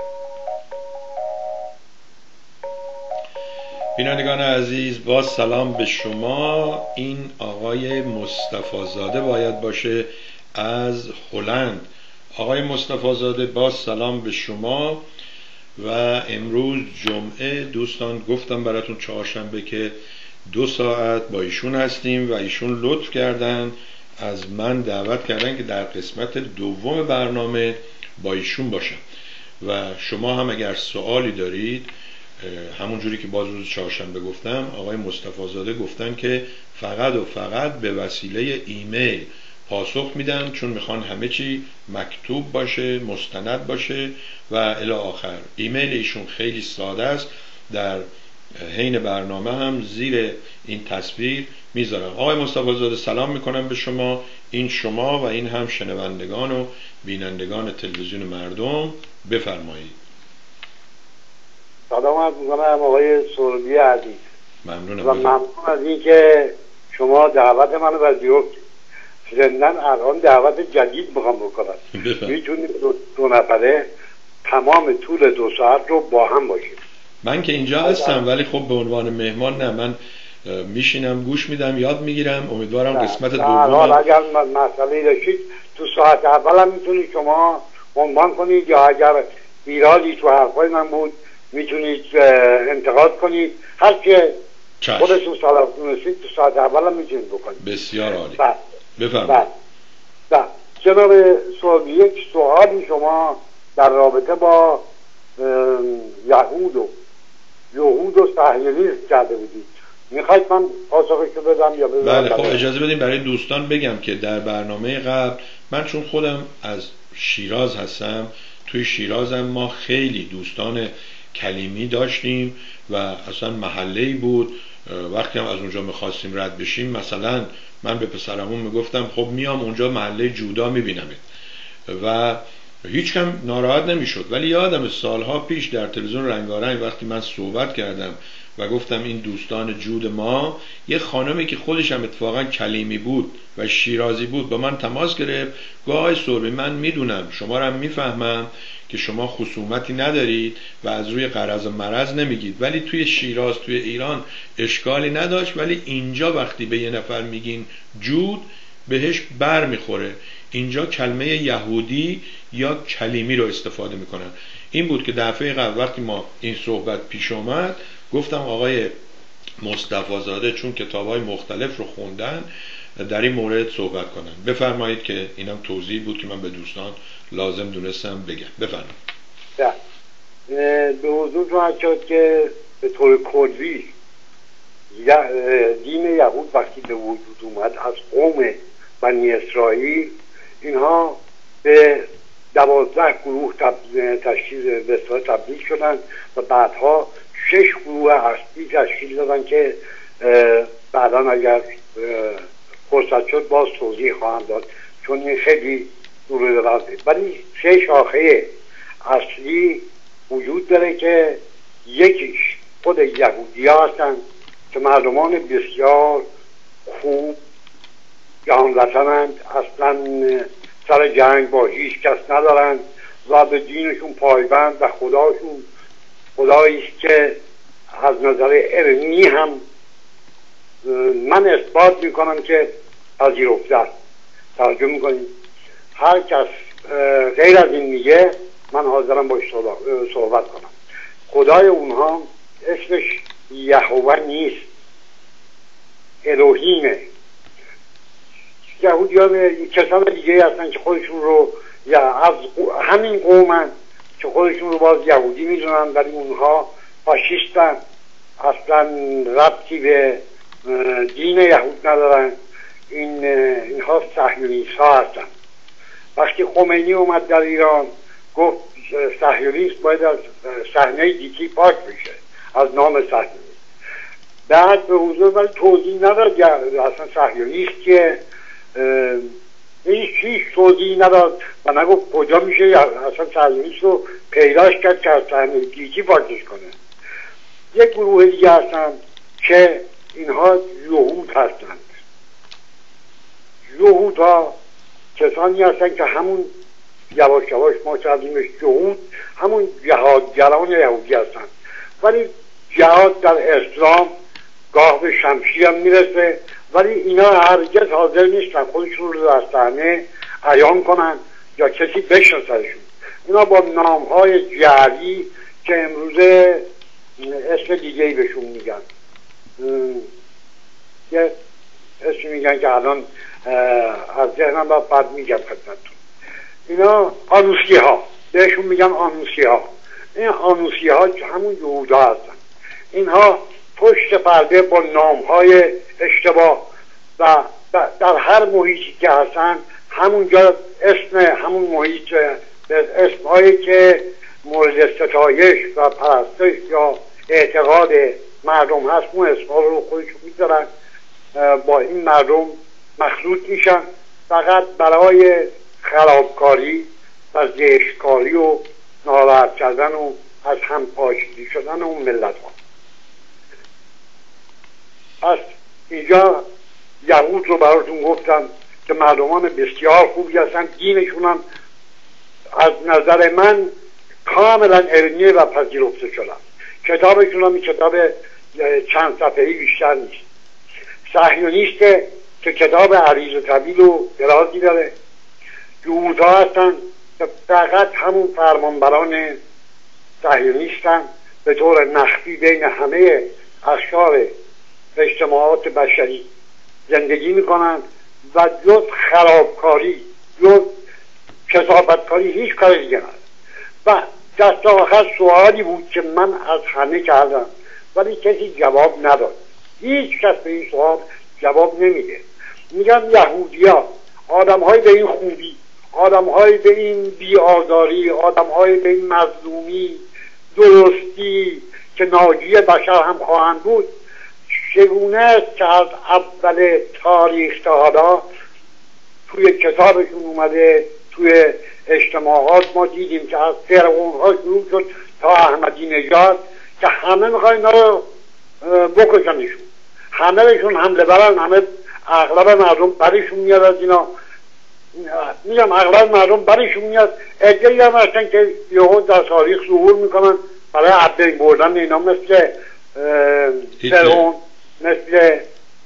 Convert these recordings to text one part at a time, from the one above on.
بینندگان عزیز، با سلام به شما. این آقای مصطفی زاده باید باشه از هلند. آقای مصطفی زاده، با سلام به شما. و امروز جمعه دوستان، گفتم براتون چهارشنبه که 2 ساعت با ایشون هستیم و ایشون لطف کردن از من دعوت کردن که در قسمت دوم برنامه با ایشون باشم. و شما هم اگر سوالی دارید، همون جوری که باز روز چهارشنبه گفتم، آقای مصطفی زاده گفتن که فقط و فقط به وسیله ایمیل پاسخ میدن، چون میخوان همه چی مکتوب باشه، مستند باشه و الی آخر. ایمیل ایشون خیلی ساده است، در حین برنامه هم زیر این تصویر میذارم. آقای مصطفی زاده، سلام میکنم به شما. این شما و این هم شنوندگان و بینندگان تلویزیون مردم. بفرمایید. سلام عرض می‌کنم آقای سروری عزیز. ممنونم. و ممنون از این که شما دعوت منو پذیرفتید. زندن الان دعوت جدید میخوام بکنم. میتونید دو نفره تمام طول 2 ساعت رو با هم باشیم. من که اینجا هستم، ولی خب به عنوان مهمان نه، من میشینم گوش میدم، یاد میگیرم. امیدوارم قسمت دوم اگر مسئله داشتید تو ساعت اول هم میتونید شما عنوان کنید، یا اگر ایرادی تو حرفای من بود میتونید انتقاد کنید. هر که خودتون صلاح دونستید تو ساعت اول هم میتونید بکنید. بسیار عالی. بفرمایید. جناب سوالی، یک سوالی شما در رابطه با یهود و صهیونیسم کرده بودید. میخواید من پاسخشو بدم یا بدم؟ بله، خب اجازه بدیم برای دوستان بگم که در برنامه قبل، من چون خودم از شیراز هستم، توی شیرازم ما خیلی دوستان کلیمی داشتیم و اصلا محله‌ای بود. وقتی هم از اونجا میخواستیم رد بشیم، مثلا من به پسرمون میگفتم خب میام اونجا محله جودا میبینمت و هیچ کم ناراحت نمیشد. ولی یادم سالها پیش در تلویزیون رنگارنگ وقتی من صحبت کردم و گفتم این دوستان جود ما، یه خانمی که خودش هم اتفاقا کلیمی بود و شیرازی بود با من تماس گرفت، گفت آقای سربی، من میدونم شما رو هم میفهمم که شما خصومتی ندارید و از روی غرض و مرض نمیگید، ولی توی شیراز، توی ایران اشکالی نداشت، ولی اینجا وقتی به یه نفر میگین جود بهش بر میخوره. اینجا کلمه یهودی یا کلیمی رو استفاده میکنن. این بود که دفعه قبل وقتی ما این صحبت پیش آمد، گفتم آقای مصطفی زاده چون کتاب‌های مختلف رو خوندن، در این مورد صحبت کنن. بفرمایید که اینم توضیح بود که من به دوستان لازم دونستم بگم. بفرمایید. به حضور رو شد که به طور کلی دین یهود وقتی به وجود اومد از قوم بنی اسرائیل، اینها به 12 گروه تبدیل شدن و بعدها 6 گروه اصلی تشکیل دادن که بعدا اگر فرصت شد باز توضیح خواهم داد، چون این خیلی دور درازه. ولی 6 شاخه اصلی وجود داره که یکیش خود یهودی ها هستن که مردمان بسیار خوب جهان وطنند، اصلا سر جنگ با هیچ کس ندارند و به دینشون پایبند و خداشون خداییست که از نظر علمی هم من اثبات میکنم که پذیرفته است. توجه میکنید؟ هر کس غیر از این میگه من حاضرم باش صحبت کنم. خدای اونها اسمش یهوه نیست، الوهیمه. یهودی ها کسان دیگه هستن که خودشون رو یا از همین قومن که خودشون رو باز یهودی میدونن، ولی اونها فاشیستن، اصلا ربطی به دین یهود ندارن. اینها صهیونیست ها هستن. وقتی خمینی اومد در ایران گفت صهیونیست باید از صحنه گیتی پاک بشه، از نام صهیونیست. بعد به حضور ولی توضیح نداد اصلا صهیونیست که هیچ توضیح نداد و نگفت کجا میشه اصلا صهیونیست رو پیداش کرد که از صحنه گیتی پاکش کنه. یک گروه دیگه هستن که اینها یهود هستند. یهود ها کسانی هستن که همون یواش یواش ما کردیمش جهود، همون جهادگران یهودی هستن. ولی جهاد در اسلام گاه به شمشیر هم میرسه، ولی اینا هرگز حاضر نیستن خودشون رو در صحنه عیان کنن یا کسی بشناسهشون. اینا با نامهای جعلی که امروزه اسم دیگه‌ای بهشون میگن، یه اسم میگن که الان از ذهنم بعد میگم خدمتتون. اینا آنوسی ها بهشون میگن آنوسی ها. این آنوسی ها همون یهودا هستن. اینها پشت پرده با نامهای اشتباه و در هر محیطی که هستن همونجا اسم همون محیط اسمهایی که مورد ستایش و پرستش یا اعتقاد مردم هست اون اسمها رو خودشون میذارن، با این مردم مخلوط میشن فقط برای خرابکاری و زشتکاری و ناراحت کردن و از هم پاشیده شدن اون ملت ها. پس اینجا یهود رو براتون گفتم که مردمان بسیار خوبی هستن، دینشون هم از نظر من کاملا علمیه و پذیرفته شدن. کتابشون هم کتاب چند صفحه‌ای بیشتر نیست. صهیونیسته که کتاب عریض و طویل و درازی داره. یهودها هستن که فقط همون فرمانبران صهیونیستن، به طور مخفی بین همه اقشار اجتماعات بشری زندگی میکنن و جز خرابکاری جز کثافتکاری هیچ کار دیگه نداره. و دست آخر سوالی بود که من از همه کردم ولی کسی جواب نداد. هیچ کس به این سوال جواب نمیده. میگم یهودیا آدم‌های به این خوبی، آدم‌های به این بی‌آزاری، آدم‌های به این مظلومی، درستی که ناجی بشر هم خواهند بود، چگونه است که از اول تاریخ تا حالا توی کتابشون اومده، توی اجتماعات ما دیدیم که از فرعون‌ها شروع شد تا احمدی نژاد که همه میخواین اینا رو بکشنشون، همه بهشون حمله برن، همه اغلب مردم برشون میاد از اینا. میگم اغلب مردم برشون میاد. عده‌ای هم هستن که یهو در تاریخ ظهور میکنن برای عبدالله بردن اینا، مثل فرعون، مثل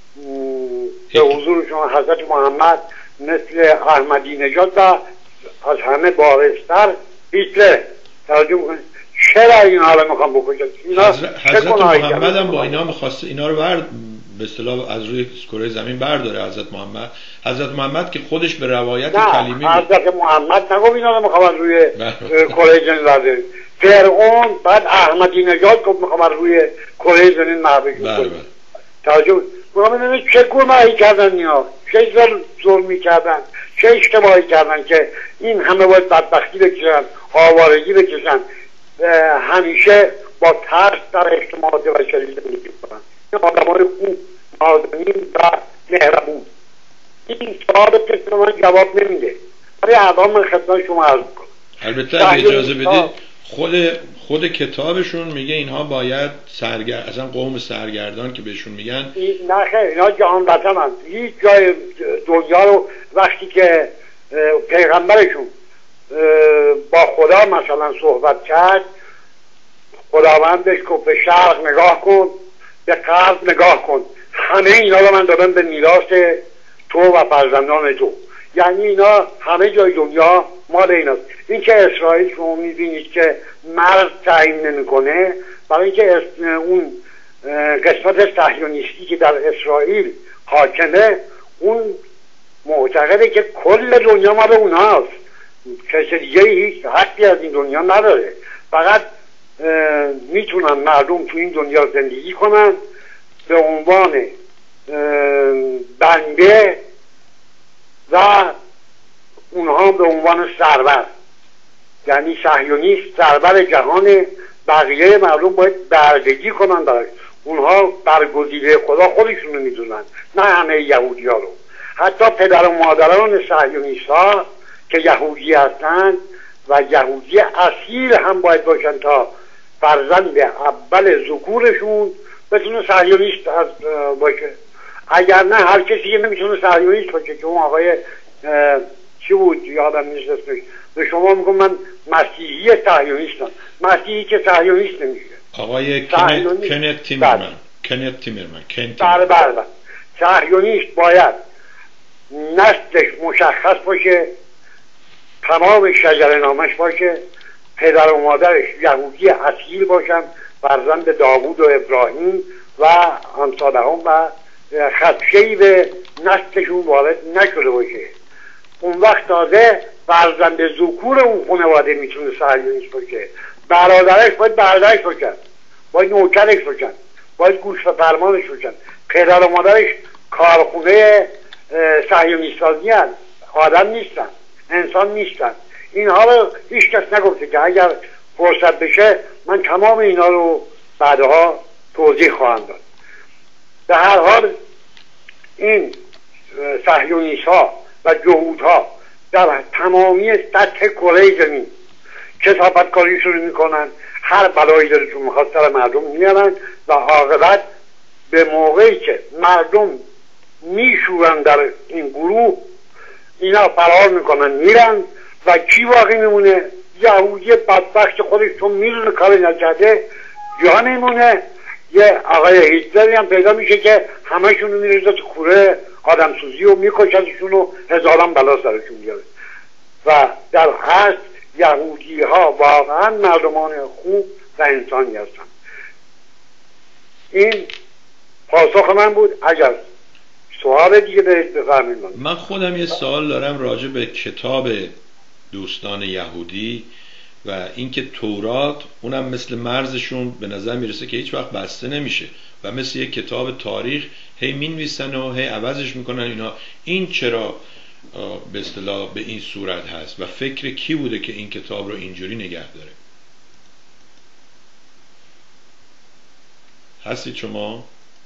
به حضور شما حضرت محمد، مثل احمدی نژاد و از همه بارزتر هیتلر. توجه میکنید چرا این حالا میخوام بکشن؟ حضرت محمد هم با اینا میخواسته اینا رو به اصطلاح از روی کره زمین برداره. حضرت محمد که خودش به روایت کلیمی حضرت محمد نگو اینا رو میخوام روی کره زمین برداره. فرعون بعد احمدی نژاد گفت میخوام روی کره زمین محبوب کنم. توجه میکنم چه گناهی کردن اینا، چه ظلمی کردن، چه اشتباهی کردن که این همه باید بدبختی بکشن، آوارگی بکشن، همیشه با ترس در اجتماعات بشری زندگی کنن. این آدمای خوب، نازنین و مهربون. این سوال کسی من جواب نمیده، ولی الان من خدمت شما عرض میکنم. البته اجازه بدید خود کتابشون میگه اینها باید اصلا قوم سرگردان که بهشون میگن نه خیر، اینا جهان وطن هست. هیچ جای دنیا رو وقتی که پیغمبرشون با خدا مثلا صحبت کرد، خداوندش گفت به شرق نگاه کن، به غرب نگاه کن، همه اینا رو من دادم به میراث تو و فرزندان تو. یعنی اینا همه جای دنیا مال ایناست. این که اسرائیل شما میبینید که مرز تعیین نمیکنه، برای اینکه اون قسمت صهیونیستی که در اسرائیل حاکمه اون معتقده که کل دنیا مال اوناست، کسی دیگه هیچ حقی از این دنیا نداره. فقط میتونن مردم تو این دنیا زندگی کنن به عنوان بنده و اونها به عنوان سرور. یعنی صهیونیست سرور جهان، بقیه مردم باید بردگی کنن براش. اونها برگزیده خدا خودشونو میدونن، نه همه یهودی ها رو. حتی پدر و مادران صهیونیست ها که یهودی هستن و یهودی اصیل هم باید باشن تا فرزند اول ذکورشون بتونه صهیونیست باشه. اگر نه هر کسی که نمیتونه صهیونیست باشه، که اون آقای چی بود یادم نیست اسمش، به شما میگم من مسیحی صهیونیستم. مسیحی که صهیونیست نمیشه. آقای کنت تیمرمن. بله. صهیونیست باید نسلش مشخص باشه، تمام شجره نامش باشه، پدر و مادرش یهودی اصیل باشن، فرزند داوود و ابراهیم و امثال هم و خدشه‌ای به نسلشون وارد نشده باشه. اون وقت تازه فرزند ذکور اون خانواده میتونه صهیونیست باشه. برادرش باید برادرش باشن، باید نوکرش باشن، باید گوش و فرمانش باشن. پدر و مادرش کارخونه صهیونیست‌سازی هستن، آدم نیستن، انسان نیستن. اینها رو هیچ کس نگفته که اگر فرصت بشه من تمام اینا رو بعدها توضیح خواهم داد. به هر حال این صهیونیست ها و جهود ها در تمامی سطح کره زمین کثافت کاری شروع میکنن، هر بلایی دلشون میخواد سر مردم میارن و عاقبت به موقعی که مردم میشورن در این گروه اینا فرار میکنن میرن و کی باقی میمونه؟ یهودی بدبخت خودش چون میدونه کاری نکرده جا میمونه. یه آقای هیتلری هم پیدا میشه که همشون رو میریزه تو کوره آدمسوزی و میکشدشون و هزاران بلا سرشون میاره. و در اصل یهودی ها واقعا مردمان خوب و انسانی هستن. این پاسخ من بود. اگر سوال دیگه بفرمایید. من خودم یه سوال دارم راجع به کتاب دوستان یهودی و اینکه تورات اونم مثل مرزشون به نظر میرسه که هیچ وقت بسته نمیشه و مثل یک کتاب تاریخ هی مینویسن و هی عوضش میکنن اینا. این چرا به اصطلاح به این صورت هست و فکر کی بوده که این کتاب رو اینجوری نگه داره؟ هستید شما؟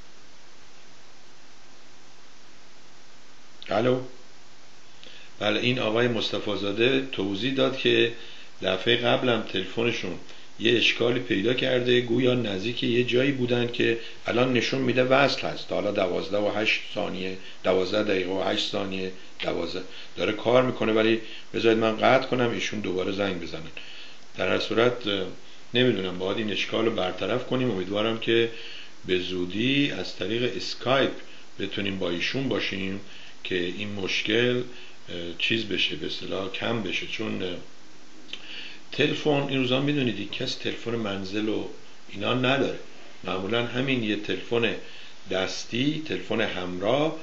الو؟ بله، این آقای مصطفی زاده توضیح داد که دفعه قبلم تلفنشون یه اشکالی پیدا کرده، گویا نزدیک یه جایی بودن که الان نشون میده وصل هست، حالا 12 و 8 ثانیه 12 دقیقه و 8 ثانیه 12 داره کار میکنه، ولی بذارید من قطع کنم ایشون دوباره زنگ بزنن. در هر صورت نمیدونم باید این اشکال رو برطرف کنیم. امیدوارم که به زودی از طریق اسکایپ بتونیم با ایشون باشیم که این مشکل چیز بشه، به اصطلاح کم بشه. چون تلفن این روزا میدونید یک کس تلفن منزل و اینا نداره، معمولا همین یه تلفن دستی، تلفن همراه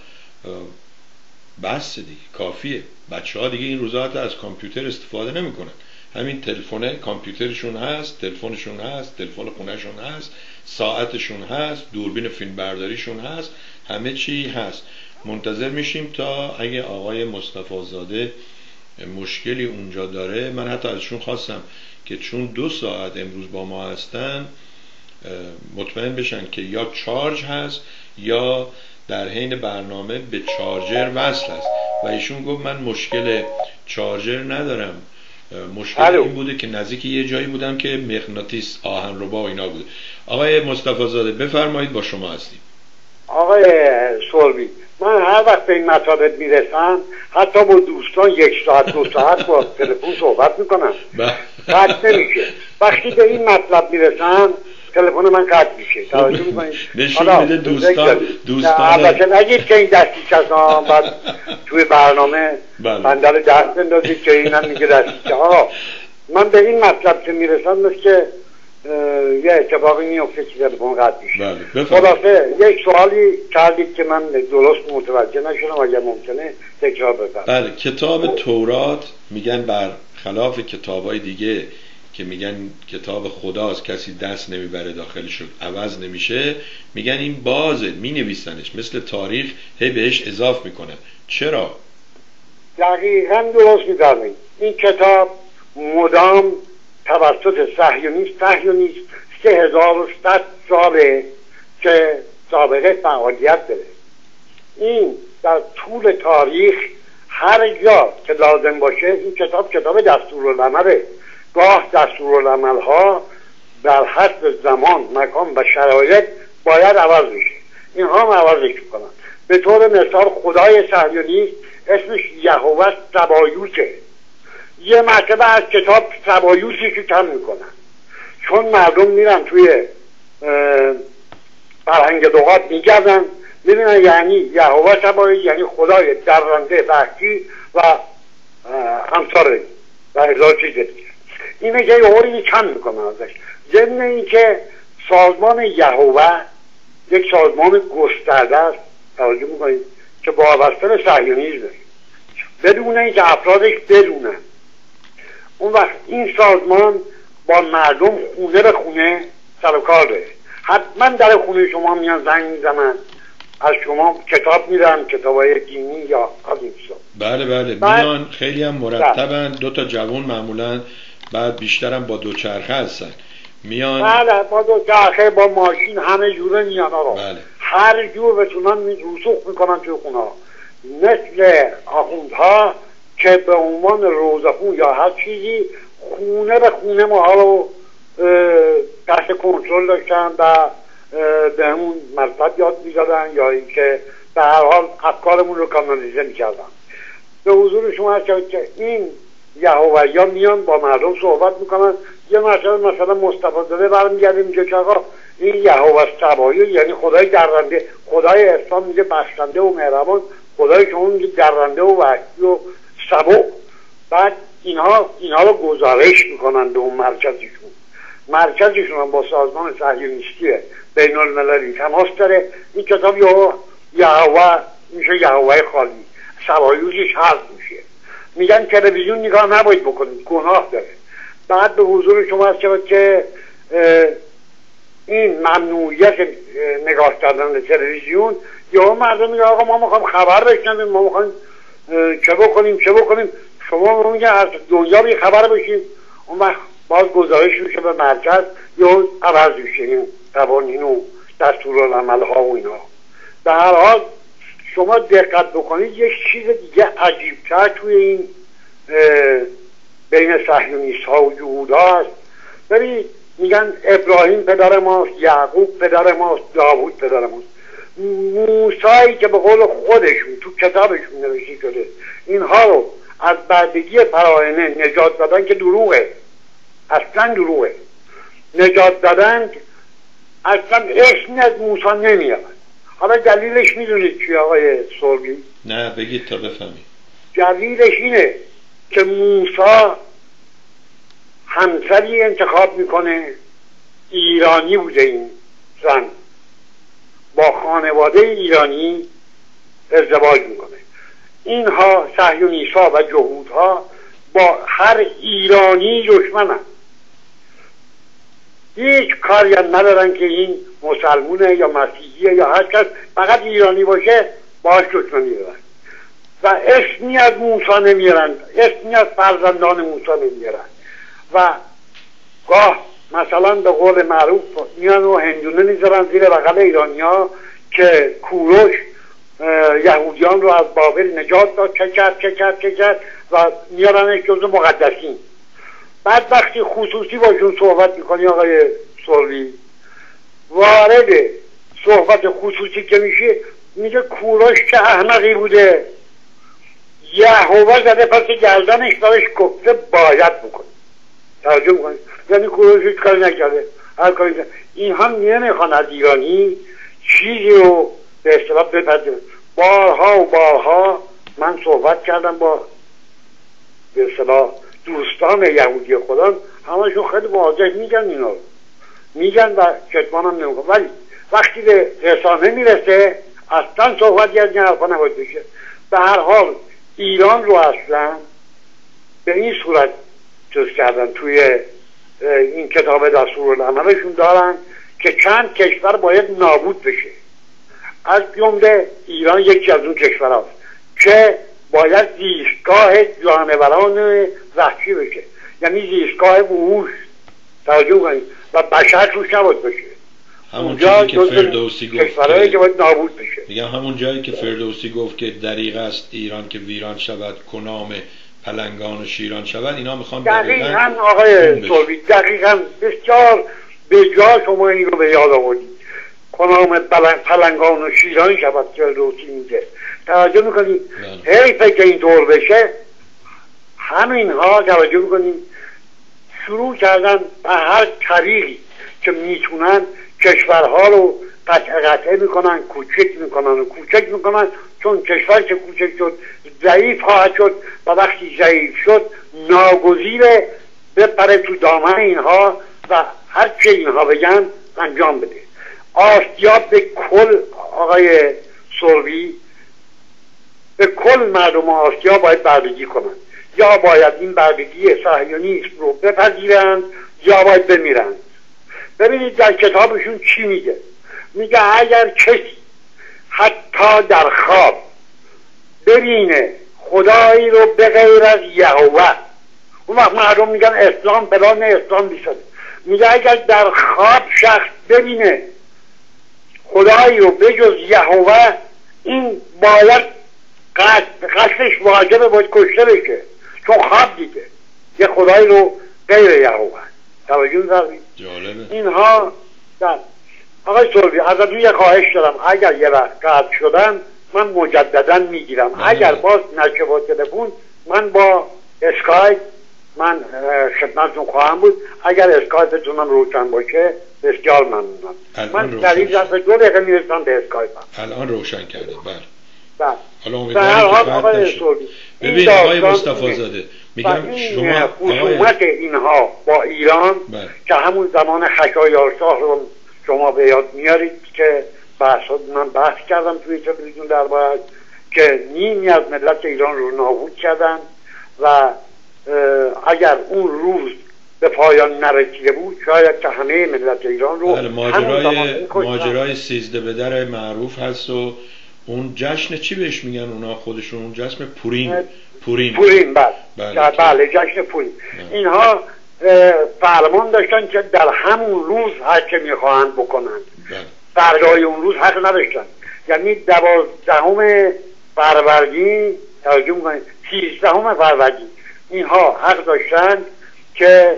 بس دیگه کافیه. بچه ها دیگه این روزا حتی از کامپیوتر استفاده نمیکنن، همین تلفن کامپیوترشون هست، تلفنشون هست، تلفن خونهشون هست، ساعتشون هست، دوربین فیلم برداریشون هست، همه چی هست. منتظر میشیم تا اگه آقای مصطفی زاده مشکلی اونجا داره، من حتی ازشون خواستم که چون 2 ساعت امروز با ما هستن مطمئن بشن که یا چارج هست یا در حین برنامه به چارجر وصل هست و ایشون گفت من مشکل چارجر ندارم، مشکل این بوده که نزدیک یه جایی بودم که مغناطیس آهنربا و اینا بوده. آقای مصطفی زاده بفرمایید، با شما هستیم. آقای سوربی، من هر وقت به این مطالب میرسم حتی با دوستان 1 ساعت 2 ساعت با تلفن صحبت میکنم، قطع نمیشه. وقتی به این مطلب میرسم تلفن من قطع میشه. توجه میکنید؟ نشون میده دوستان البته نگید که این دستیچه هستم بعد توی برنامه بنده رو دست بندازید که اینم میگه دستیچه ها. من به این مطلب که میرسم مثل که یه اتفاقی میفته که تلفن قطع میشه. خلاصه یک سوالی کردید که من درست متوجه نشدم، اگر ممکنه تکرار بفرمایید. بله، کتاب تورات میگن بر خلاف کتابای دیگه که میگن کتاب خداست کسی دست نمیبره داخلش، عوض نمیشه، میگن این بازه، مینویسنش مثل تاریخ، هی بهش اضاف میکنن. چرا؟ دقیقاً درست می‌فرمایید. این کتاب مدام توسط صهیونیست 3100 ساله که سابقه فعالیت داره. این در طول تاریخ هر جا که لازم باشه این کتاب دستورالعمله. گاه دستورالعمل ها در حسب زمان، مکان و شرایط باید عوض بشه، اینها هم عوضش میکنن. به طور مثال خدای صهیونیست اسمش یهوه سبایوته. یه مرتبه از کتاب سبایوشی که کم میکنن، چون مردم میرن توی فرهنگ لغات میگردن میبینن یعنی یهوه سبایوش یعنی خدای درنده وحشی و همساره و هزار چیز دیگه. اینه که یه کم میکنن ازش. ضمن این که سازمان یهوه یک سازمان گسترده است، توجه میکنید، که وابسته به صهیونیسمه، بدون اینکه افرادش بدونن. اون وقت این سازمان با مردم خونه به خونه سر و کار داره. حتما در خونه شما میان زنگ میزنن، از شما کتاب میدن، کتابای دینی یا از این حساب. بله میان، خیلی هم مرتبن، 2 تا جوان معمولا، بعد بیشترم با دوچرخه هستن میان. بله با دوچرخه، با ماشین، همه جوره میان آقا. بله. هر جور بتونن رسوخ میکنن توی خونه ها، مثل آخوندها که به عنوان روزخون یا هر چیزی خونه به خونه ما رو تحت کنترل داشتن و به همون مرتب یاد میدادن، یا اینکه به هر حال افکارمون رو کانالیزه میکردن. به حضور شما هست که این یهوه یا میان با مردم صحبت میکنن. یه مثلا مصطفی زاده برمیگرده میگه که آقا این یهوه سبایی یعنی خدای درنده، خدای اسلام میگه بخشنده و مهربان، خدای شما میگه درنده و وحشی و سبو. بعد اینها رو گزارش میکنن به اون مرکزشون هم با سازمان صهیونیستی بین المللی تماس داره. این کتاب یهوه میشه یهوه خالی، سبایوشش حذف میشه. میگن تلویزیون نگاه نباید بکنید، گناه داره. بعد به حضور شما هست که این ممنوعیت نگاه کردن به تلویزیون، یا مردم میگه آقا ما میخوام خبر بشنویم، ما میخوام چه بکنیم، شما میگه از دنیا بی خبر بشید. اون وقت باز گزارش میشه به مرکز یا عوض میشه این قوانین و دستورالعمل ها و اینا. به هر حال شما دقت بکنید یک چیز دیگه عجیبتر توی این بین صهیونیست ها و یهود ها هست. ببینید میگن ابراهیم پدر ماست، یعقوب پدر ماست، داوود پدر ماست. موسی که به قول خودشون تو کتابشون نوشته شده اینها رو از بردگی فراعنه نجات دادن، که دروغه، اصلا دروغه. نجات دادن اصلا اسمی از موسی نمیاد. حالا دلیلش میدونید چی آقای سرگی؟ نه بگید تا بفهمید. دلیلش اینه که موسی همسری انتخاب میکنه، ایرانی بوده این زن، با خانواده ایرانی ازدواج میکنه. اینها صهیونیست‌ها و جهودها با هر ایرانی دشمنن، هیچ کاری هم ندارن که این مسلمونه یا مسیحیه یا هر کس، فقط ایرانی باشه باش دشمنی دارن و اسمی از موسی نمیارن، اسمی از فرزندان موسی نمیارن. و گاه مثلا به قول معروف میان و هندونه میذارن زیر بغل ایرانی ها که کوروش یهودیان رو از بابل نجات داد، چه کرد و میارنش جزو مقدسین. بعد وقتی خصوصی باشون صحبت میکنی آقای سروی، وارد صحبت خصوصی که میشه میگه کوروش چه احمقی بوده، یهوه زده پس گردنش برش گفته باید بکنی. توجه میکنی؟ یعنی کوروش هیچ کاری نکرده، هر کاری نکرده. این هم نمیخوان از ایرانی چیزی رو به اصطلاح بپذیرن. بارها من صحبت کردم با به اصطلاح دوستان یهودی خودم، همشون خیلی واضح میگن اینا رو میگن و کتمان هم نمیکنم. ولی وقتی به رسانه میرسه اصلا صحبتی از این حرفا نباید بشه. به هر حال ایران رو اصلا به این صورت چیز کردن، توی این کتاب دستورالعملشون دارن که چند کشور باید نابود بشه، از جمله ایران یکی از اون کشورهاست که باید زیستگاه جانوران وحشی بشه، یعنی زیستگاه وحوش، توجه کنید، و بشر توش نباید بشه. همون جایی که فردوسی گفت کشورهایی که باید نابود بشه. میگم همون جایی که فردوسی گفت که دریغ است ایران که ویران شود، کنام پلنگان و شیران شود، اینا میخوان دقیقاً آقای سروی، دقیقاً بسیار به جا شما این رو به یاد آوردید. کنام پلنگان و شیران شود فردوسی میگه. توجه میکنید؟ حیفه که این طور بشه. همینها توجه بکنیم شروع کردن به هر طریقی که میتونن کشورها رو قطعه میکنن، کوچک میکنن چون کشور که کوچک شد ضعیف خواهد شد و وقتی ضعیف شد ناگزیره بپره تو دامن اینها و هر چه اینها بگن انجام بده. آسیا به کل آقای سروی، به کل مردم آسیا باید بردگی کنند، یا باید این بردگی صهیونیسم رو بپذیرند یا باید بمیرند. ببینید در کتابشون چی میگه. میگه اگر کسی حتی در خواب ببینه خدایی رو به غیر از یهوه، اون وقت مردم میگن اسلام فلان، اسلام بیشتره. میگه اگر در خواب شخص ببینه خدایی رو به جز یهوه، این باید قتلش واجبه، باید کشته بشه چون خواب دیده یه خدایی رو غیر یهوه. توجه دارید؟ اینها در آقای سروی ازتون یه خواهش دارم، اگر یه وقت قطع شدن من مجددا میگیرم، اگر باز نشه با تلفن من با اسکایپ من خدمتتون خواهم بود. اگر اسکایپتونم روشن باشه بسیار ممنونم. من در این لحظه 2 دقیقه میرسم به اسکایپم. الان روشن کرده. بله. حالا امیدوارم که ببین آقای مصطفی زاده میگم شما خصومت اینها با ایران که همون زمان خشایارشاه رو شما به یاد میارید که من بحث کردم توی تلویزیون درباره که نیمی از ملت ایران رو نابود کردن و اگر اون روز به پایان نرسیده بود شاید که همه ملت ایران رو ماجرای 13 بدر معروف هست و اون جشن چی بهش میگن اونا خودشون؟ اون جشن پوریم بله جشن پوریم. اینها فرمان داشتن که در همون روز هر چه میخواهند بکنند، فردای اون روز حق نداشتن. یعنی 12 فروردین 13 فروردین اینها حق داشتن که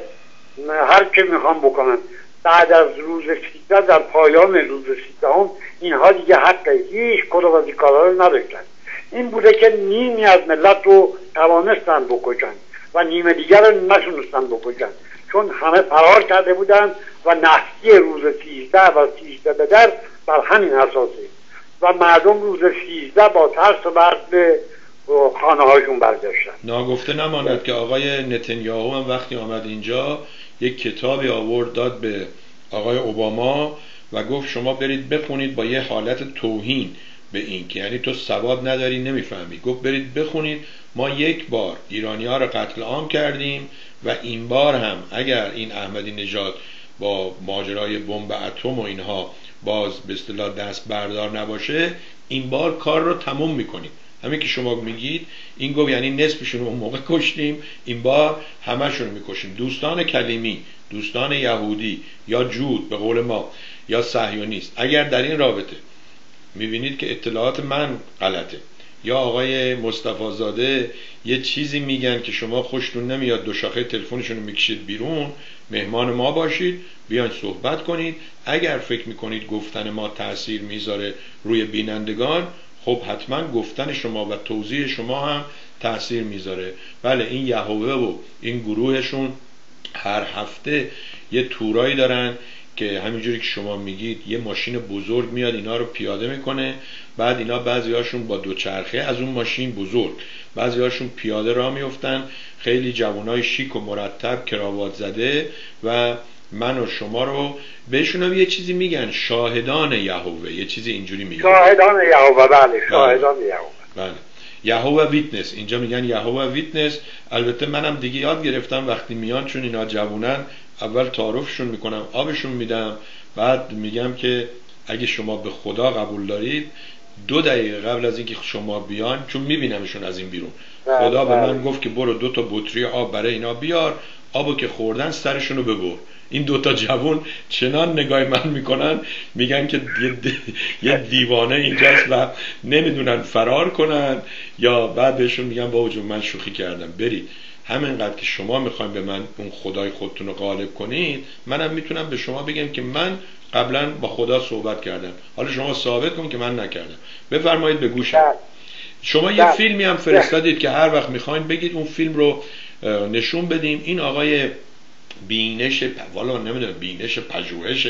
هر چه میخوان بکنن. بعد از روز 13 در پایان روز 13 اینها دیگه حق هیچ کدوم از این کارها رو نداشتن. این بوده که نیمی از ملت رو توانستن بکشن و نیم دیگر رو نتونستن بکشن چون همه فرار کرده بودن و نحسی روز 13 و 13 بدر بر همین اساسه و مردم روز 13 با ترس و برد به خانه هاشون برگشتن. ناگفته نماند که آقای نتانیاهو هم وقتی آمد اینجا یک کتابی آورد داد به آقای اوباما و گفت شما برید بخونید با یه حالت توهین به این که یعنی تو سواد نداری نمیفهمی. گفت برید بخونید ما یک بار ایرانی ها رو قتل عام کردیم و این بار هم اگر این احمدی نژاد با ماجرای بمب اتم و اینها باز به اصطلاح دست بردار نباشه این بار کار رو تموم میکنیم. همین که شما میگید این گفت یعنی نصفشون اون موقع کشتیم این بار همشون رو میکشیم. دوستان کلیمی، دوستان یهودی یا جود به قول ما یا صهیونیست اگر در این رابطه میبینید که اطلاعات من غلطه یا آقای مصطفی زاده یه چیزی میگن که شما خوشتون نمیاد دو شاخه تلفنشون رو میکشید بیرون، مهمان ما باشید، بیاین صحبت کنید. اگر فکر میکنید گفتن ما تأثیر میذاره روی بینندگان خب حتما گفتن شما و توضیح شما هم تأثیر میذاره. بله این یهوه و این گروهشون هر هفته یه تورایی دارن که همینجوری که شما میگید یه ماشین بزرگ میاد اینا رو پیاده میکنه، بعد اینا بعضی هاشون با دوچرخه از اون ماشین بزرگ، بعضی هاشون پیاده راه میفتن، خیلی جوانای شیک و مرتب کراوات زده و من و شما رو بهشون یه چیزی میگن شاهدان یهوه، یه چیزی اینجوری میگن شاهدان یهوه. بله شاهدان یهوه. بله یهوه ویتنس، اینجا میگن یهوه ویتنس. البته منم دیگه یاد گرفتم وقتی میان چون اینا جوونن اول تعارفشون میکنم آبشون میدم بعد میگم که اگه شما به خدا قبول دارید 2 دقیقه قبل از اینکه شما بیان چون میبینمشون از این بیرون خدا به من گفت که برو 2 تا بطری آب برای اینا بیار، آبو که خوردن سرشونو ببر. این 2 تا جوون چنان نگاه من میکنن میگن که یه دیوانه اینجاست و نمیدونن فرار کنن یا بعد بهشون میگن بابا جون من شوخی کردم برید. همینقدر که شما میخواین به من اون خدای خودتون رو غالب کنید منم میتونم به شما بگم که من قبلا با خدا صحبت کردم، حالا شما ثابت کن که من نکردم. بفرمایید به گوشم. شما یه فیلمی هم فرستادید که هر وقت میخواین بگید اون فیلم رو نشون بدیم. این آقای بینش والا نمیدونم بینش پژوهش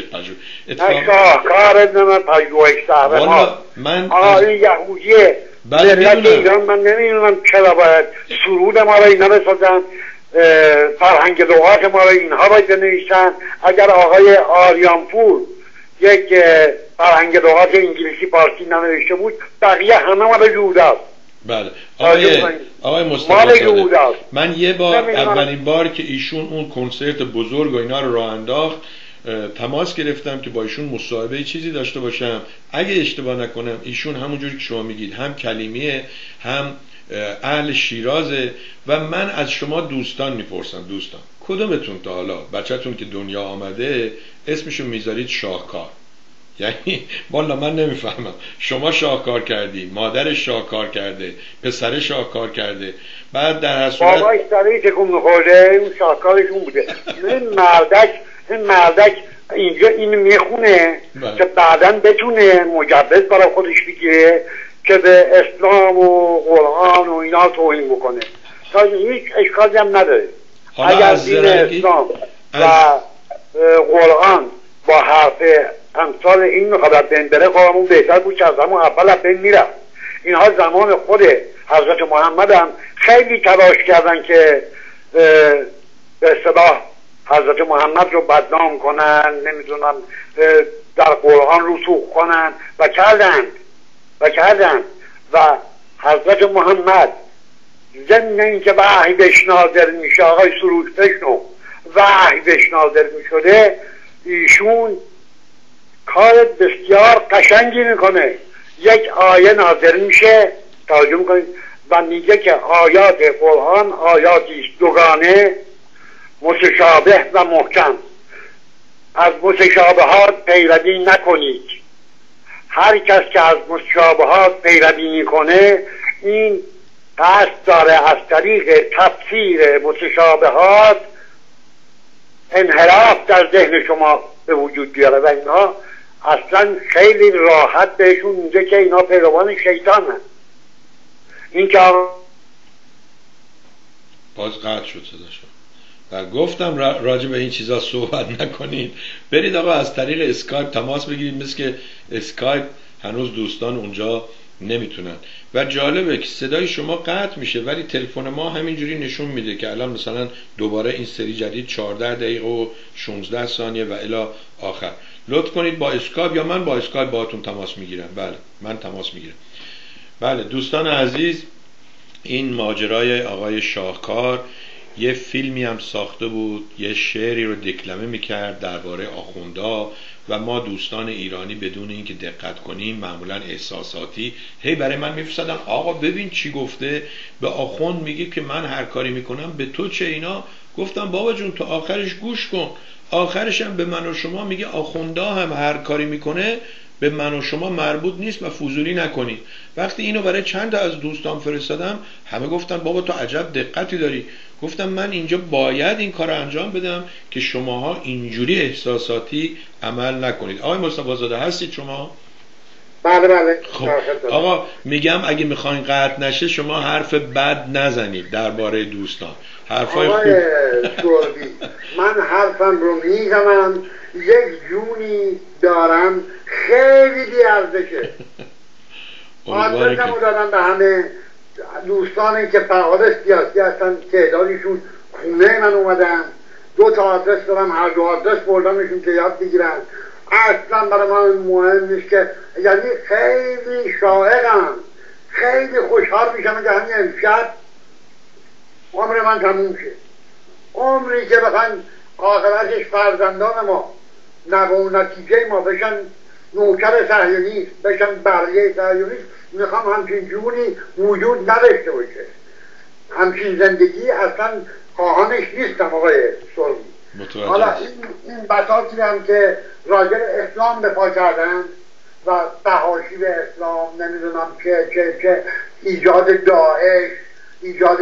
کار نمیدونم پژوهش صاحب والا من این یهودیه ملت ایران من نمیدونم چرا باید سرود ما را اینا بسازن، فرهنگ لغات ما را اینها باید بنویسن. اگر آقای آریانپور یک فرهنگ لغات انگلیسی فارسی ننوشته بود بقیه همه ما را جوده. بله آقای مصطفی زاده، من یه بار اولین بار که ایشون اون کنسرت بزرگ و اینا رو راه انداخت تماس گرفتم که با ایشون مصاحبه چیزی داشته باشم. اگه اشتباه نکنم ایشون همونجوری که شما میگید هم کلیمیه هم اهل شیرازه و من از شما دوستان میپرسم، دوستان کدومتون تا حالا بچه‌تون که دنیا آمده اسمشو میذارید شاهکار؟ یعنی والا من نمیفهمم. شما شاهکار کردی، مادرش شاهکار کرده، پسرش شاهکار کرده، بعد در هر صورت باباش سریع تکون میخورده اون شاهکارشون بوده. این مردک اینجا این میخونه که بعداً بتونه مجوز برای خودش بگیره که به اسلام و قرآن و اینا توهین بکنه. تا هیچ اشکالی هم نداره. اگر دین اسلام و قرآن با حرف امثال این میخواد بین بره خواهمون بهتر بود که از همون اول بین میرفت. اینها زمان خود حضرت محمد هم خیلی تلاش کردن که به اصطلاح حضرت محمد رو بدنام کنن، نمیدونم در قرآن رسوخ کنن و کردن و حضرت محمد ضمن اینکه وحی بهش نازل میشه، آقای سروش بشنو، وحی بهش نازل میشده، ایشون کار بسیار قشنگی میکنه. یک آیه نازل میشه توجه میکنید و میگه که آیات قرآن آیاتی دوگانه متشابه و محکم، از متشابهات پیروی نکنید. هر کس که از متشابهات پیروی میکنه این قصد داره از طریق تفسیر متشابهات انحراف در ذهن شما به وجود بیاره و اینا اصلا خیلی راحت بهشون میگه که اینا پیروان شیطان هست. این که باز قطع شد صداشو و گفتم راجع به این چیزا صحبت نکنید، برید آقا از طریق اسکایپ تماس بگیرید، مثل که اسکایپ هنوز دوستان اونجا نمیتونن و جالبه که صدای شما قطع میشه ولی تلفن ما همینجوری نشون میده که الان مثلا دوباره این سری جدید 14 دقیقه و 16 ثانیه و الی آخر. لطف کنید با اسکایپ یا من با اسکایپ باهاتون تماس میگیرم. بله من تماس میگیرم. بله دوستان عزیز، این ماجرای آقای شاهکار یه فیلمی هم ساخته بود، یه شعری رو دکلمه میکرد درباره آخوندا و ما دوستان ایرانی بدون اینکه دقت کنیم معمولا احساساتی هی برای من میفرستادن آقا ببین چی گفته، به آخوند میگه که من هر کاری میکنم به تو چه اینا. گفتم بابا جون تو آخرش گوش کن، آخرش هم به من و شما میگه آخوندا هم هر کاری میکنه به من و شما مربوط نیست و فضولی نکنید. وقتی اینو برای چند تا از دوستان فرستادم همه گفتن بابا تو عجب دقتی داری. گفتم من اینجا باید این کار رو انجام بدم که شماها اینجوری احساساتی عمل نکنید. آقای مصطفی زاده هستید شما؟ بله. خب آقا میگم اگه میخواین قطع نشه شما حرف بد نزنید درباره دوستان. حرفای خوب من حرفم رو میزنم، یک جونی دارم خیلی بی‌ارزشه. آدرسمو دادم به همه دوستانی که فعال سیاسی هستن، تعدادشون خونه من اومدن، 2 تا آدرس دارم، هر 2 آدرس بردمشون که یاد بگیرن. اصلا برای من مهم نیست که یعنی خیلی شائقم، خیلی خوشحال میشم که همین امشب عمر من تموم شه، عمری که بخواین آخرتش فرزندان ما نوع و نتیجه ما بشن نوکر صهیونیست، بشن بقیه صهیونیست. میخوام همچین جونی وجود نداشته باشه، همچین زندگی اصلا خواهانش نیستم آقای سرمی. حالا این بساطی هم که راجع اسلام به پا کردن و تحاشی به اسلام، نمیدونم که ایجاد داعش، ایجاد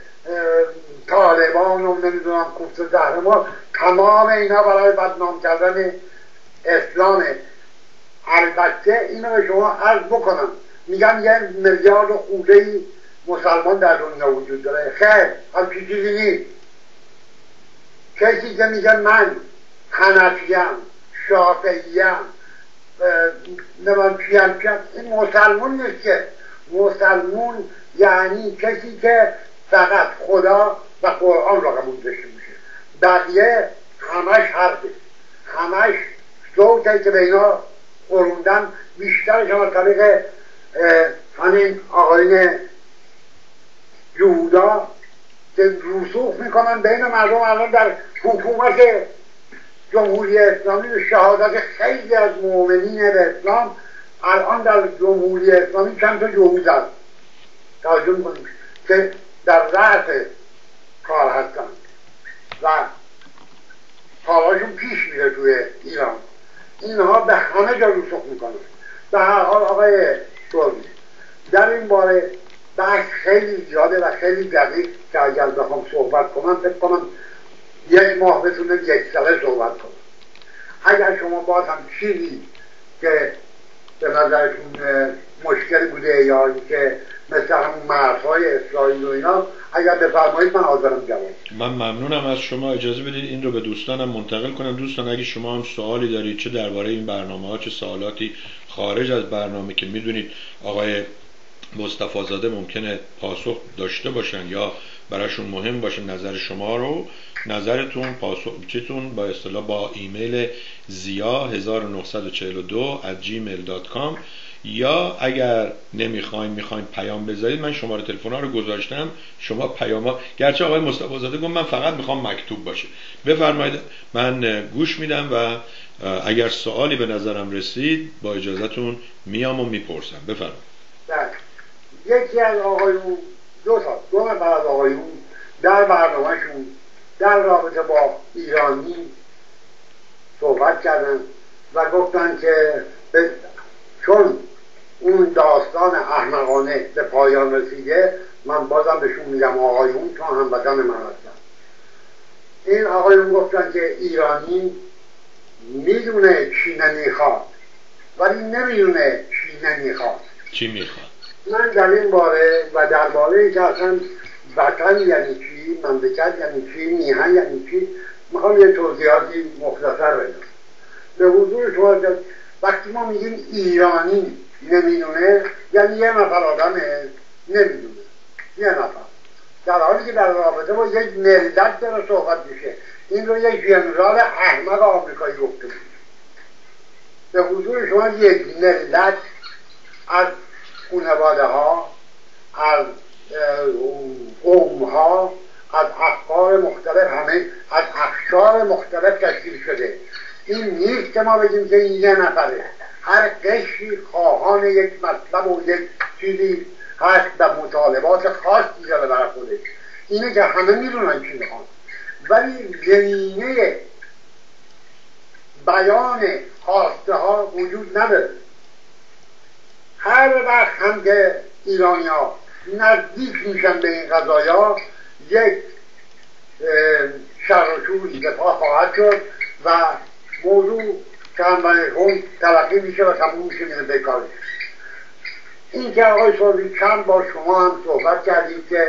طالبان و نمیدونم کوفت زهر ما، تمام اینا برای بدنام کردن اسلامه. البته اینو به شما عرض بکنم میگن 1 میلیارد و خوده‌ای مسلمان در دنیا وجود داره. خیر، همچین چیزی نیست. کسی که میگه من حنفیم، شافعیم، نمان چیم، این مسلمون نیست. که مسلمون یعنی کسی که فقط خدا و قرآن را قبول داشته میشه، بقیه همش حرفه، همش صوتی که به اینا قروندن، بیشترش هم از طریق همین آقایون یهودا که رسوخ میکنن بین مردم. الان در حکومت جمهوری اسلامی و شهادت خیلی از مؤمنین به اسلام، الان در جمهوری اسلامی چند تا یهود هست، توجه میکنیم که در رأس کار هستن و کارهاشون پیش میره توی ایران. اینها به همه جا رسوخ میکنن. به هر حال آقای سرمی، در این باره بحث خیلی زیاده و خیلی دقیق که اگر بخوام صحبت کنم فکر کنم 1 ماه بتونم 1 ساله صحبت کنم. اگر شما باز هم چیزی که به نظرتون مشکلی بوده یا اینکه مثل همون مرزهای اسرائیل و اینا، اگر بفرمایید من حاضرم جواب. من ممنونم از شما. اجازه بدید این رو به دوستانم منتقل کنم. دوستان اگه شما هم سوالی دارید، چه درباره این برنامه ها، چه سوالاتی خارج از برنامه که میدونید آقای مصطفی زاده ممکنه پاسخ داشته باشن یا براشون مهم باشه، نظر شما رو، نظرتون، پاسخ چیتون با اصطلاح با ایمیل zia1942@gmail.com، یا اگر میخواین پیام بذارید، من شماره تلفن ها رو گذاشتم، شما پیام ها، گرچه آقای مصطفی زاده گفت من فقط میخوام مکتوب باشه، بفرمایید من گوش میدم و اگر سوالی به نظرم رسید با اجازهتون میام و میپرسم. بفرمایید. یکی از آقایون، دو نفر از آقایون در برنامهشون در رابطه با ایرانی صحبت کردن و گفتن که چون اون داستان احمقانه به پایان رسیده، من بازم بهشون میگم آقایون، چون هموطن من هستن. این آقایون گفتن که ایرانی میدونه چی نمیخواد ولی نمیدونه چی نمیخواد. چی میخواد؟ من در این باره و درباره که اصلا وطن یعنی چی، مملکت یعنی چی، میهن یعنی چی، میخوام یه توضیحاتی مختصر بدم به حضور شما. وقتی ما میگیم ایرانی نمیدونه، یعنی 1 نفر آدمه نمیدونه، 1 نفر، در حالی که در رابطه با یک ملت داره صحبت میشه. این رو یک ژنرال احمق آمریکایی گفته بود. به حضور شما یک ملت از خانواده ها، از قوم ها، از افکار مختلف، همه از اقشار مختلف تشکیل شده. این نیست که ما بگیم که این 1 نفره. هر قشری خواهان یک مطلب و یک چیزی هست و مطالبات خاصی داره برای خودش. اینه که همه میدونن چی میخوان، ولی زمینه بیان خواسته ها وجود نداره. هر وقت هم که ایرانی ها نزدیک میشن به این قضایا، یک شر و شوری به پا خواهد شد و موضوع چند تلقی میشه و تموم میشه میره بکارش. این که آقای سرمی چند بار شما هم صحبت کردید که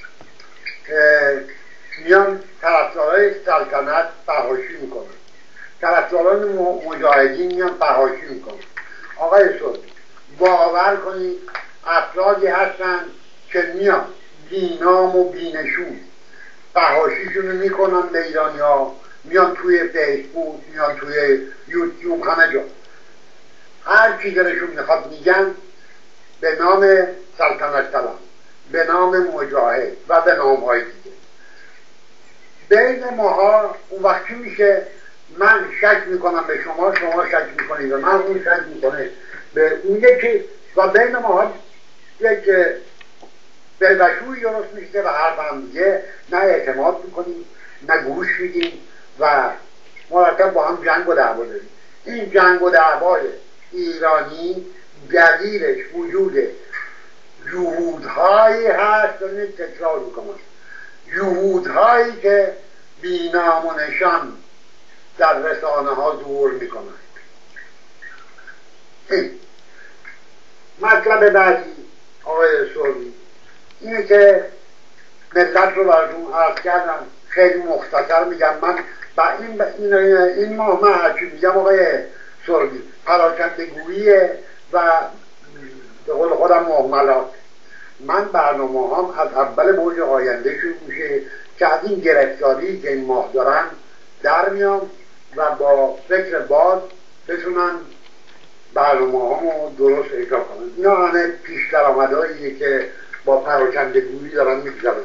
میان طرفدارای سلطنت فحاشی میکنن، طرفداران مجاهدین میان فحاشی میکنن. آقای سرمی باور کنید افرادی هستن که میان بینام و بینشون فحاشیشون رو میکنن به ایرانی ها، میان توی فیسبوک، میان توی یوتیوب، همه جا هر چی دلشون میخواد میگن به نام سلطنت طلب، به نام مجاهد و به نام های دیگه. بین ماها اون وقتی میشه من شک میکنم به شما، شما شک میکنید و من، اون شک میکنه به اون یکی و بین ماها یک بلبشوی درست میشه و حرف هم دیگه نه اعتماد میکنیم نه گوش میدیم و مرتب با هم جنگ و دعوا داریم. این جنگ و دعوای ایرانی دلیلش وجود جهودهایی هست و تکرار میکنم، جهودهایی که بینام و نشان در رسانه ها ظهور میکنن. مطلب مطلب بعدی آقای سربی اینه که ملت رو براتون عرض کردم، خیلی مختصر میگم. من این ماه من هرچی میگم آقای سربی پراکندگوییه و به قول خودم مهملات. من برنامه هم از اول موج آینده شروع میشه که از این گرفتاری که این ماه دارن در میام و با فکر باز بتونن برنامه همو درست اجرا کنن. اینا همه پیش درآمدهاییه که با پراکندگویی دارن میگذارن.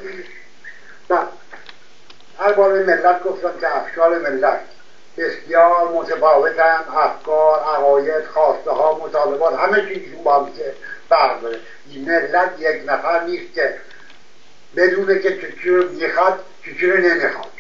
هر باره ملت گفتم که افکار ملت بسیار متفاوتن، افکار، عقاید، خواسته ها، مطالبات، همه چیزشون با هم که فرق داره. این ملت یک نفر نیست که بدونه که چی رو میخواد چی رو نمیخواد.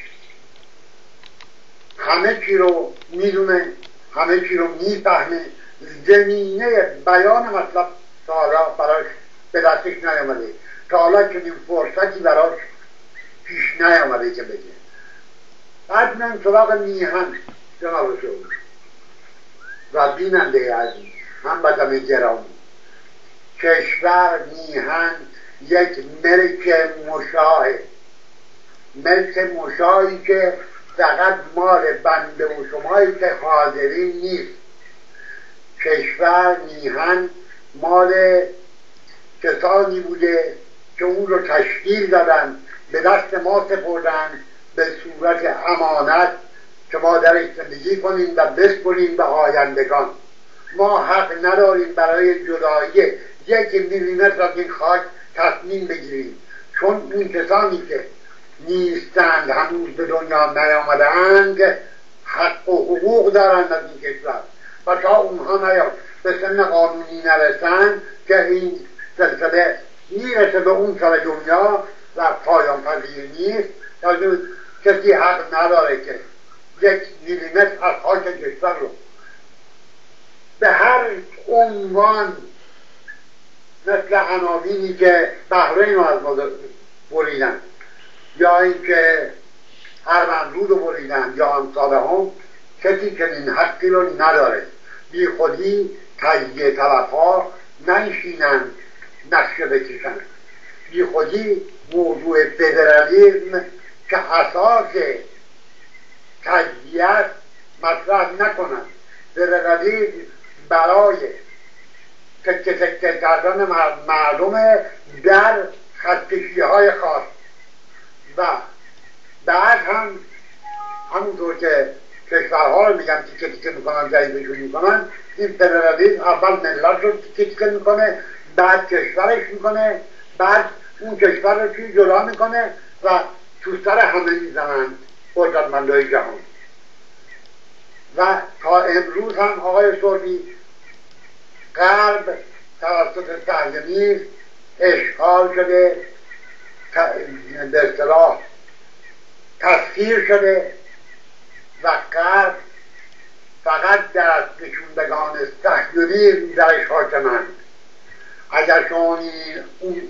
همه چی رو میدونه، همه چی رو میفهمه. زمینه بیان مطلب تا حالا براش به دستش نیامده، تا حالا چنین فرصتی براش پیش نیامده که بگه. بعد من سراغ میهن جناب شد و بیننده عزیز، هموطن گرامی، کشور میهن یک ملک مشاه، ملک مشاهی که فقط مال بنده و شمایی که حاضرین نیست. کشور میهن مال کسانی بوده که اون رو تشکیل دادن، به دست ما سپردن به صورت امانت که ما درش زندگی کنیم و بسپریم به آیندگان. ما حق نداریم برای جدایی 1 میلیمتر از این خاک تصمیم بگیریم، چون این کسانی که نیستند، هنوز به دنیا نیامدند، حق و حقوق دارند از این کشور و تا اونها نیاد به سن قانونی نرسند که این سلسله میرسه به اون سر دنیا و پایان پذیر نیست. کسی حق نداره که 1 میلیمتر از خاک کشور رو به هر عنوان، مثل عناوینی که بحرین رو از ما بریدن یا اینکه ارمنرود رو بریدن یا امثال هم، کسی که این حقی رو نداره. بی خودی تجزیه طلب‌ها ننشینن نقشه بکشن. بی خودی موضوع فدرالیسم که اساس تجزیه مطرح نکنن. فدرالیسم برای تکه تکه کردن مردم در خطکشی‌های خاص و بعد هم همونطور که کشورها رو میگن تیکه تیکه میکنن، ضعیفشون میکنن، این فدرالیسم اول ملت رو تیکه تیکه میکنه، بعد کشورش میکنه، بعد اون کشور رو توی جدا میکنه و تو سر همه میزنن قدرتمندای جهان. و تا امروز هم آقای سربی غرب توسط صهیونیسم اشغال شده، به اصطلاح تسخیر شده و غرب فقط دست نشوندگان صهیونیسم درش حاکمند. اگر شما اون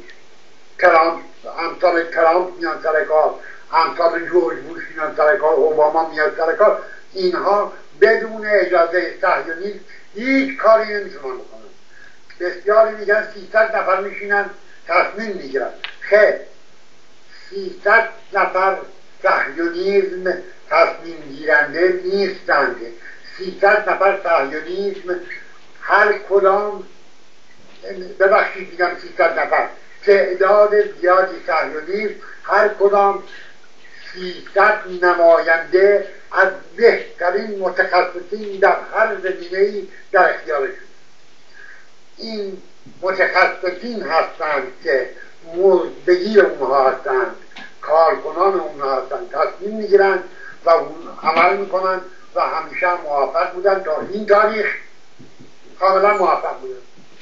امثال ترامپ میان سر کار، امثال جورج بوش میان سر کار، اوباما میان سر کار، اینها بدون اجازه صهیونیسم هیچ کاری نمیتونن بکنن. بسیاری میگن 300 نفر میشینن تصمیم میگیرن. خیر، 300 نفر صهیونیسم تصمیم گیرنده نیستند. 300 نفر صهیونیسم هر کدام، ببخشید میگم 300 نفر، تعداد زیادی صهیونیسم هر کدام 300 نماینده از بهترین متخصصین در هر زمینه‌ای در اختیارشون. این متخصصین هستند که بگیر اونها هستند، کارکنان اونها هستند، تصمیم میگیرن و اون عمل میکنن و همیشه موفق بودن. تا این تاریخ کاملا موفق بودن.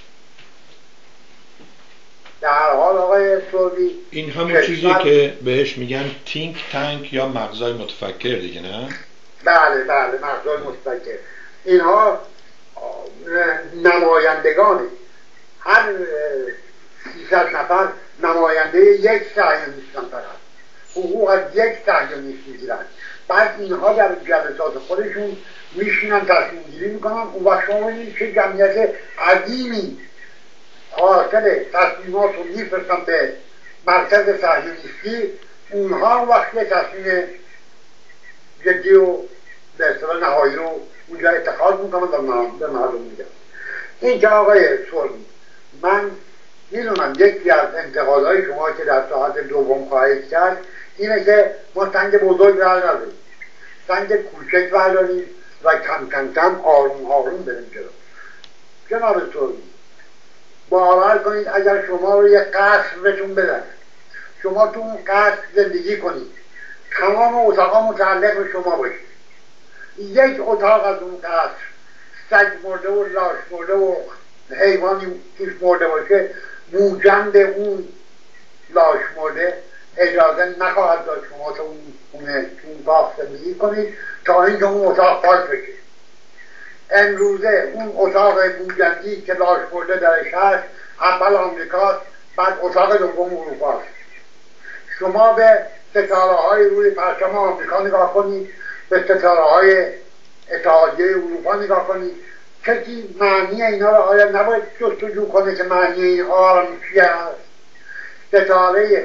در حال آقای سربی این همون چیزی که بهش میگن تینک تانک یا مغزای متفکر دیگه، نه؟ بله بله، مغزای متفکر. اینها نمایندگانه، هر 300 نفر نماینده یک صهیونیستن، فقط حقوق از یک صهیونیست میگیرن. بعد اینها در جلسات خودشون میشینن تصمیم گیری میکنن. اون وقت شما ببینید چه جمعیت عظیمی حاصل تصمیمات رو میفرستم به مرکز صهیونیستی، اونها وقتی تصمیم جدی و به اصطلاح نهایی رو اونجا اتخاذ میکنن و به مردم میدن. این که آقای سرمی، من میدونم یکی از انتقادهای شما که در ساعت دوم خواهید کرد اینه که ما سنگ بزرگ برداریم، سنگ کوچک برداریم و کم کم کم آروم آروم بریم جلو. جناب سرمی، باور کنید اگر شما رو یک قصر بهتون بدن، شما تو اون قصر زندگی کنید، تمام اتاقا متعلق به شما باشید، یک اتاق از اون قصر سگ مرده و لاش مرده و حیوانی توش مرده باشه، موجند اون لاش مرده اجازه نخواهد داد شما تو اون باغ زندگی کنید تا اینکه اون اتاق پاک بشه. امروزه اون اتاق موجندی که لاش مرده درش هست اول آمریکاست، بعد اتاق دوم اروپاست. شما به ستاره های روی پرچم آمریکا نگاه کنید، به ستاره های اتحادیه اروپا نگاه کنید، کسی معنی اینا رو آیا نباید جستجو کنه که معنی این آرم چیه هست؟ ستاره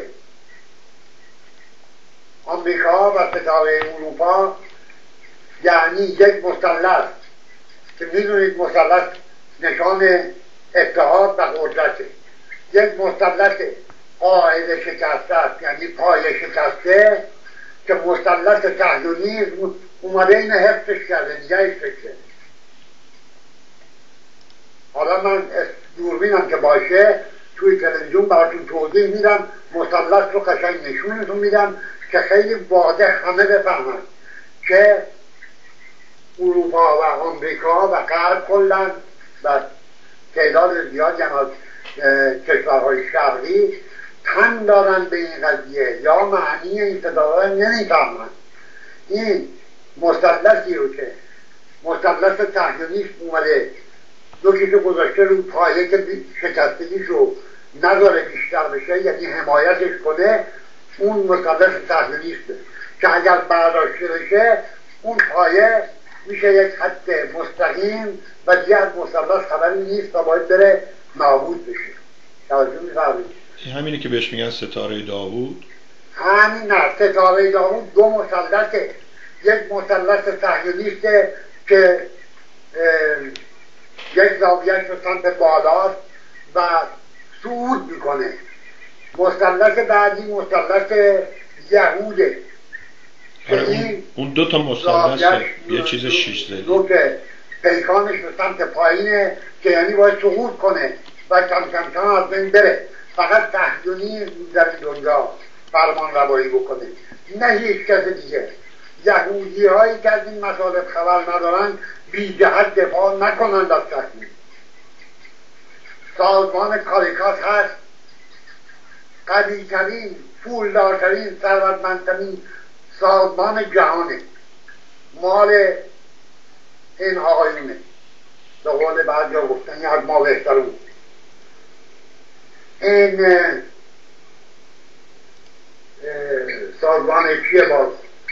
آمریکا و ستاره اروپا یعنی یک مثلث که میدونید مثلث نشان اتحاد و قدرته، یک مثلث قاعده شکسته است، یعنی پایه شکسته که مثلث صهیونیسم اومده این حفظش کرده، نگهش کرده. حالا من دوربینم که باشه توی تلویزیون براتون توضیح میدم، مثلث رو قشنگ نشونتون میدم که خیلی واضح همه بفهمن که اروپا و آمریکا و غرب کلا و تعداد زیادی هم از کشورهای شرقی تن دارن به این قضیه یا معنی این ستاره نمیفهمن. این مثلثی رو که مثلث صهیونیسم اومده دوکیشو گذاشته رو پایه که شکستگیش رو نذاره بیشتر بشه، یعنی حمایتش کنه، اون مثلث صهیونیسته که اگر برداشته بشه اون پایه میشه یک خط مستقیم و دیگه از مثلث خبری نیست و باید بره نابود بشه. توجه می‌فرمایید؟ همینه که بهش میگن ستاره داوود. همین نه، ستاره داوود دو مثلثه، یک مثلث صهیونیسته که یک زاویه‌اش به سمت بالاست و صعود میکنه، مثلث بعدی مثلث یهوده که اون دو تا مثلث یه چیز شیش زدی دو که پیکانش به سمت پایینه که یعنی باید صعود کنه و کم کم کم از بین بره. فقط صهیونیسم در این دنیا فرمان روایی بکنه، نه هیچ کس دیگه. یهودی هایی که از این مطالب خبر ندارن بی جهت دفاع نکنند از صهیونیسم. سازمان کاریکاس هست، قوی‌ترین، پولدارترین، ثروتمندترین سازمان جهانه، مال این آقایونه، به قول بعضی ها گفتن از ما بهترون. این سازمان چیه باز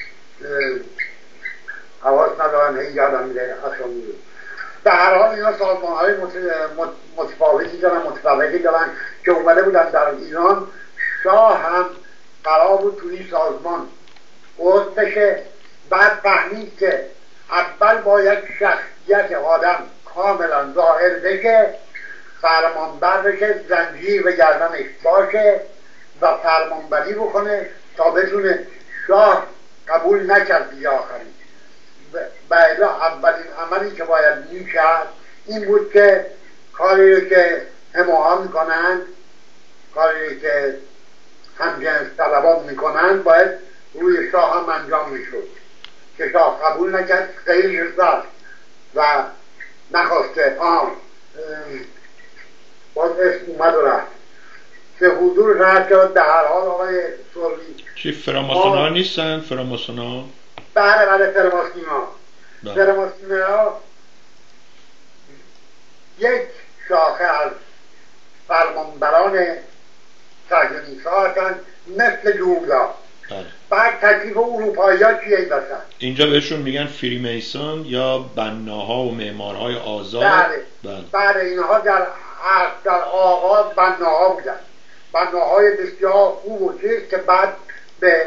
حواس ندارم، هی یادم میره اصلا میره. به هر حال اینا سازمان های متفاوتی دارن، متفاوتی دارن که اومده بودن در ایران. شاه هم قرار بود توی این سازمان عضو بشه، بعد فهمید که اول باید شخصیت آدم کاملا ظاهر بشه، فرمانبر بشه، زنجیر به گردنش باشه و فرمانبری بکنه تا بتونه. شاه قبول نکرد دیگه آخری. بعد اولین عملی که باید میکرد این بود که کاری رو که هماها میکنن، کاری که همجنس طلبان میکنن باید روی شاه هم انجام میشد که شاه قبول نکرد، خیلی زد و نخواسته باز اسم اومد و رفت که حضور رد کرد. در هر حال آقای سرمی چی فراماسونا نیستن؟ فراماسونا؟ بله فراماسونا. فراماسونا یک شاخه از فرمانبران صهیونیست‌ها هستن مثل جمهورها. بعد تکلیف اروپایی ها چیه این وسط؟ اینجا بهشون میگن فریمیسون یا بناها و معمارهای آزاد. بله اینها در در آغاز بناها بودن، بناهای بسیار خوب و چیز که بعد به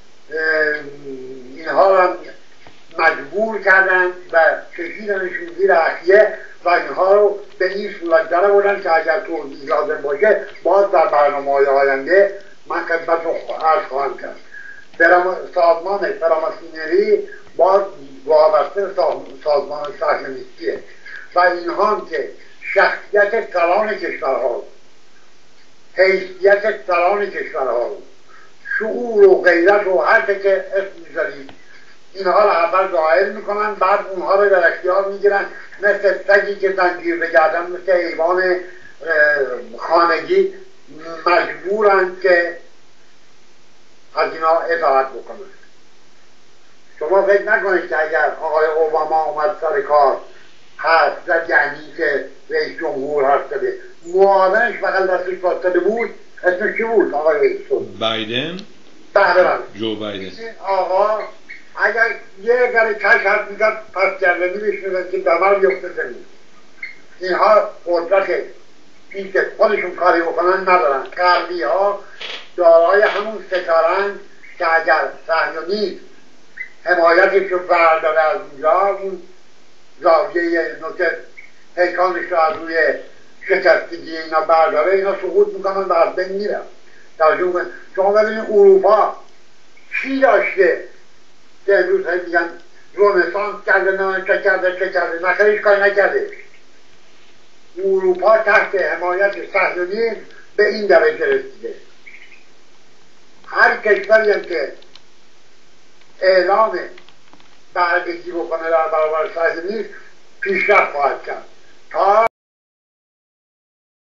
اینها را مجبور کردن و کشیدنشون زیر اخیه و اینها رو به این صورت در بودن که اگر توضیح لازم باشه باز در برنامه‌های آینده من خدمت رو عرض خواهم کرد. سازمان فراماسونری باز وابسته سازمان صهیونیستیه و اینها هم که شخصیت کلان کشورها، حیثیت کلان کشورها، شعور و غیرت و هر که اسم میذارید اینها رو اول ظاهر میکنن، بعد اونها رو در اختیار میگیرن مثل سگی که زنجیر بگردن، مثل حیوان خانگی مجبورن که از اینا اطاعت بکنن. شما فکر نکنید که اگر آقای اوباما اومد سر کار هست و یعنی که رئیس جمهور هست معاونش فقط دستش باستاده بود، اسمش کی بود؟ آقای رئیس بایدن؟ بله جو بایدن. آقا اگر یه ذره کش حرف میزد پس گردنی بشنیدن که دمر بیفته زمین. اینها قدرت این که خودشون کاری بکنن ندارن. غربی ها دارای همون ستارن که اگر صهیونیسم حمایتش رو برداره از اونجا، اون زاویه نوکه پیکانش رو از روی شکستگی اینا برداره، اینا سقوط میکنن و از بین میرن. شما ببینید اروپا چی داشته که امروز میگن رنسانس کرده، نه چه کرده، نخیر هیچ کاری نکرده. اروپا تحت حمایت صهیونیسم به این درجه رسیده. هر کشوری هم که اعلام بردگی بکنه در برابر صهیونیسم پیشرفت خواهد کرد. تا